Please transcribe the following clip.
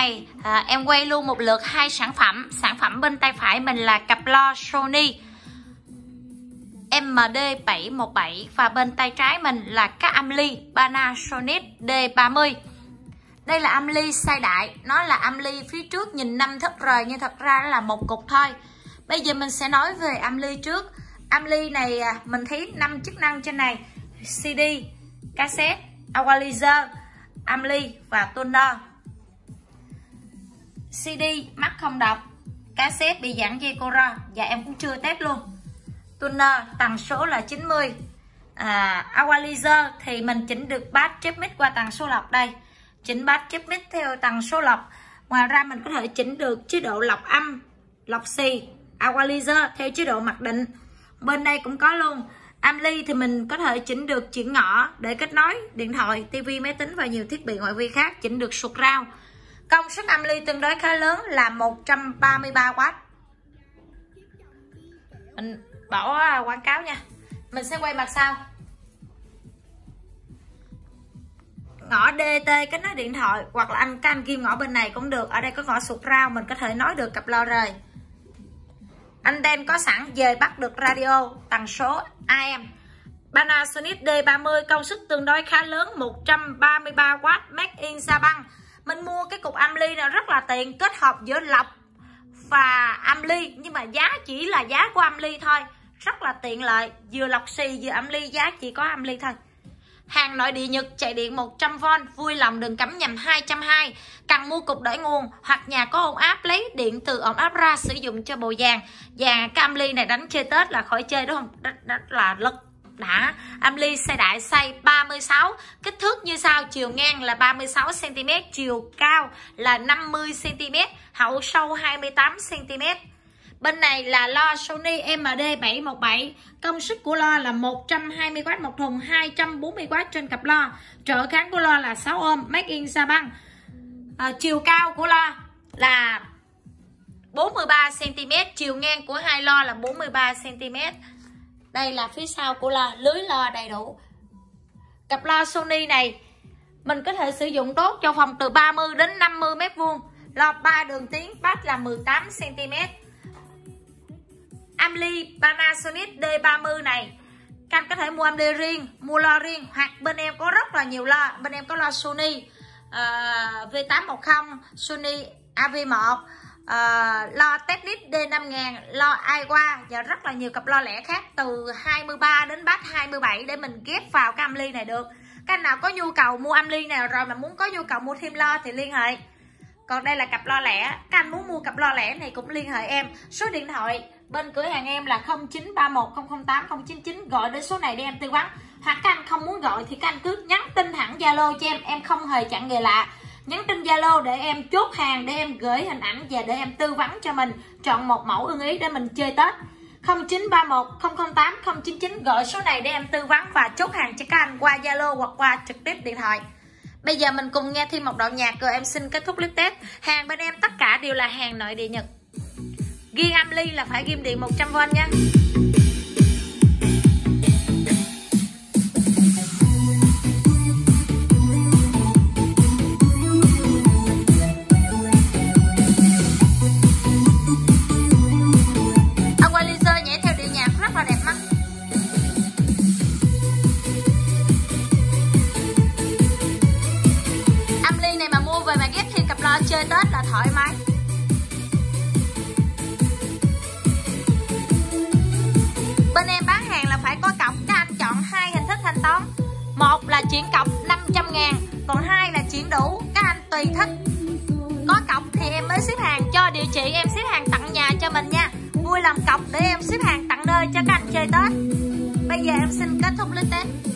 này em quay luôn một lượt hai sản phẩm. Sản phẩm bên tay phải mình là cặp lo Sony MD717 và bên tay trái mình là các âm ly Panasonic D30. Đây là âm ly size đại, nó là âm ly phía trước nhìn 5 thất rời nhưng thật ra nó là một cục thôi. Bây giờ mình sẽ nói về âm ly trước. Âm ly này mình thấy 5 chức năng trên này: CD, cassette, equalizer, âm ly và tuner. CD mắt không đọc, cassette bị giãn dây Cora và em cũng chưa test luôn. Tuner tần số là 90. Equalizer thì mình chỉnh được bass chép mic qua tần số lọc đây, chỉnh bass chép mic theo tần số lọc. Ngoài ra mình có thể chỉnh được chế độ lọc âm, lọc xì, equalizer theo chế độ mặc định. Bên đây cũng có luôn. Âm ly thì mình có thể chỉnh được chuyển ngõ để kết nối điện thoại, tivi, máy tính và nhiều thiết bị ngoại vi khác, chỉnh được surround. Công suất âm ly tương đối khá lớn là 133W. Mình bỏ quảng cáo nha. Mình sẽ quay mặt sau. Ngõ DT kết nối điện thoại hoặc là các anh kim ngõ bên này cũng được. Ở đây có ngõ surround, mình có thể nói được cặp lo rời. Anten có sẵn, về bắt được radio tần số AM. Panasonic D30 công suất tương đối khá lớn, 133W, made in Japan. Mình mua cái cục âm ly này rất là tiện, kết hợp giữa lọc và âm ly, nhưng mà giá chỉ là giá của âm ly thôi, rất là tiện lợi, vừa lọc xì vừa âm ly, giá chỉ có âm ly thôi. Hàng nội địa Nhật, chạy điện 100V, vui lòng đừng cắm nhầm 220. Cần mua cục đổi nguồn hoặc nhà có ổn áp lấy điện từ ổn áp ra sử dụng cho bồ vàng. Và cái âm ly này đánh chơi Tết là khỏi chơi đúng không? Rất là lực đã. Âm ly size đại, size 36, kích thước như sau: chiều ngang là 36 cm, chiều cao là 50 cm, hậu sâu 28 cm. Bên này là lo Sony MD717, công suất của lo là 120W một thùng, 240W trên cặp lo. Trở kháng của lo là 6 ohm, made in Japan. Chiều cao của lo là 43 cm, chiều ngang của hai lo là 43 cm. Đây là phía sau của lo, lưới lo đầy đủ. Cặp lo Sony này mình có thể sử dụng tốt cho phòng từ 30 đến 50 m². Lo 3 đường tiếng, bass là 18 cm. Âm ly Panasonic D30 này các anh có thể mua âm ly riêng, mua lo riêng, hoặc bên em có rất là nhiều lo. Bên em có lo Sony V810, Sony AV1, lo Technic D5000, lo Aiwa và rất là nhiều cặp lo lẻ khác từ 23 đến bass 27 để mình ghép vào cái âm ly này được. Các anh nào có nhu cầu mua âm ly này rồi mà muốn có nhu cầu mua thêm lo thì liên hệ. Còn đây là cặp lo lẻ, các anh muốn mua cặp lo lẻ này cũng liên hệ em. Số điện thoại bên cửa hàng em là 0931 008 099, gọi đến số này để em tư vấn. Hoặc các anh không muốn gọi thì các anh cứ nhắn tin thẳng Zalo cho em không hề chặn người lạ. Nhắn tin Zalo để em chốt hàng, để em gửi hình ảnh và để em tư vấn cho mình chọn một mẫu ưng ý để mình chơi Tết. 0931 008 099, gọi số này để em tư vấn và chốt hàng cho các anh qua Zalo hoặc qua trực tiếp điện thoại. Bây giờ mình cùng nghe thêm một đoạn nhạc rồi em xin kết thúc clip test. Hàng bên em tất cả đều là hàng nội địa Nhật. Ghi âm ly là phải ghim điện 100V nha. Equalizer nhảy theo điệu nhạc rất là đẹp mắt. Âm ly này mà mua về mà ghép thêm cặp lo chơi Tết là thoải mái. Bên em bán hàng là phải có cọc, các anh chọn hai hình thức thanh toán. Một là chuyển cọc 500.000, còn hai là chuyển đủ, các anh tùy thích. Có cọc thì em mới ship hàng, cho địa chỉ em ship hàng tận nhà cho mình nha. Vui làm cọc để em ship hàng tận nơi cho các anh chơi Tết. Bây giờ em xin kết thúc clip test.